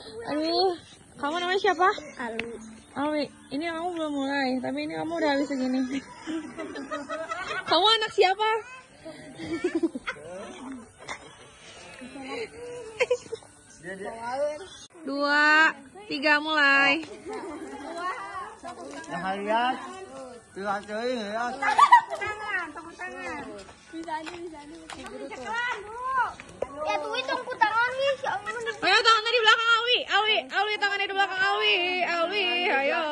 Aduh, kamu namanya siapa? Alwi. Alwi, ini kamu belum mulai, tapi ini kamu udah habis segini. Kamu anak siapa? 2, 3 mulai. Lihat, lihat cuy, lihat. Tepuk tangan. Bisa ya tuh itu aku tangan nih, ya Allah. Ayo tangannya di belakang Alwi, Alwi tangannya di belakang Alwi, ayo.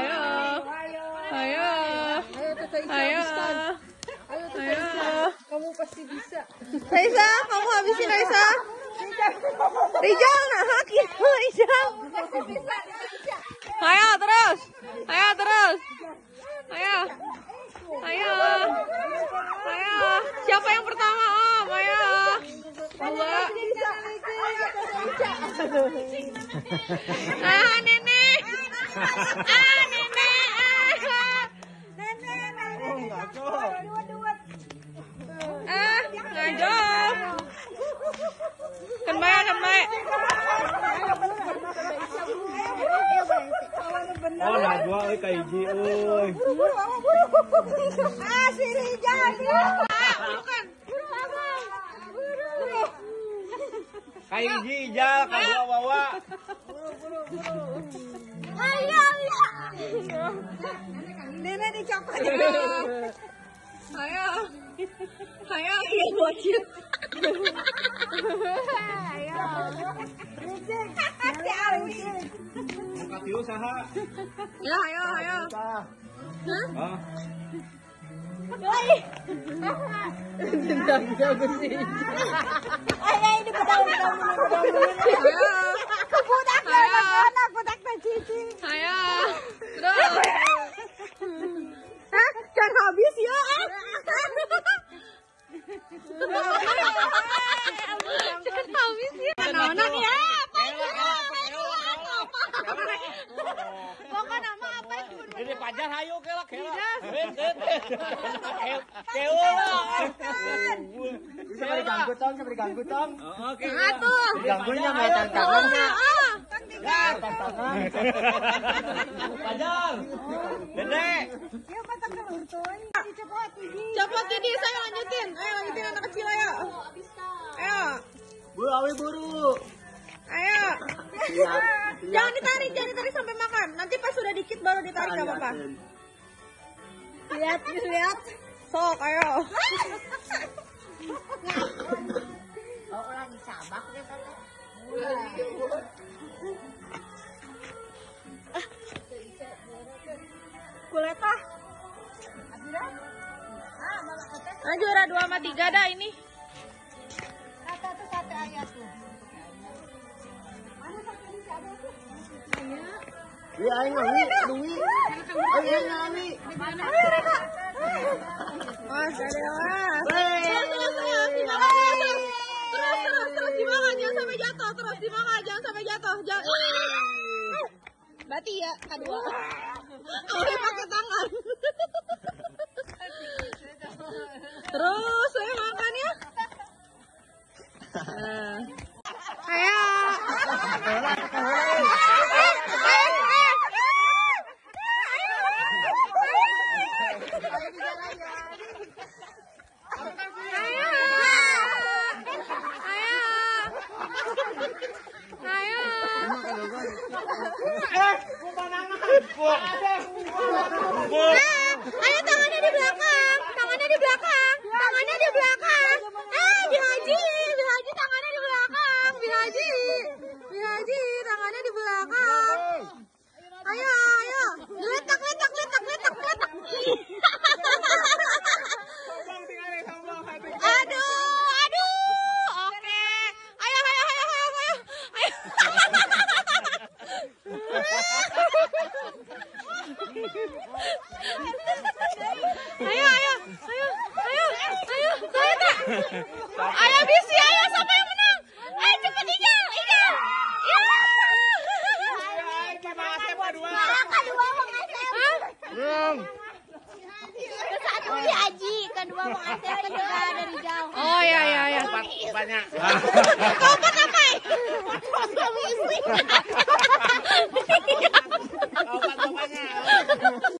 Kamu pasti bisa. Raisa, kamu habisin Raisa. Rijal, nah gitu Rijal. Ayo terus. Ayo. Siapa yang pertama Om? Ayo. 2. Nenek. Ngajak. Kan baik. Oh, najwa euy ka hiji euy. Si Rijal. Bukan. Ka hiji ijal, ka bawa. Ayo. Nenek dicopot. Ayo, iya bocil. Ayo. Hati Alwi. Katiu saha? Ya, ayo. Hah? Hah? Ayo ini betul. Budak cici. Ayo. Terus. Jangan habis ya. Jangan habis ya. Naonan ya. Pokoknya nama apa? Ini pajar hayu kelak. Keula. Bisa diganggu tong. Oke. Atuh. Diganggunya main tangan. Ya. Tangan. Pajar. Dede. Copot ini saya lanjutin. Ayo lanjutin anak kecil ayo. Bu, Awi buru. Ayo. Jangan ditarik sampai makan. Nanti pas sudah dikit baru ditarik enggak apa-apa. Lihat. Sok, ayo. Oh, orang sabak deh tadi. Kuletah. Nah, juara 2 sama 3 dah ini. Satu ayat tuh. Iya, aing Awi, Dewi. Aing Awi. Mas, ada mas. Terus dimakan, jangan sampai jatuh. Berarti ya, kedua. Awi pakai tangan. Terus saya makan ya. Ayo. Ayo tangannya di belakang. Bihaji tangannya di belakang. Bihaji tangannya di belakang. Ayo. Letak. Aduh. Oke. Ayo. Ayo bisi, ayo siapa yang menang? Ayo cepet Ijal. Kedua satu Haji, kedua mengasih kedua dari jauh. Oh ya. Banyak. Kau apa? Suami istri.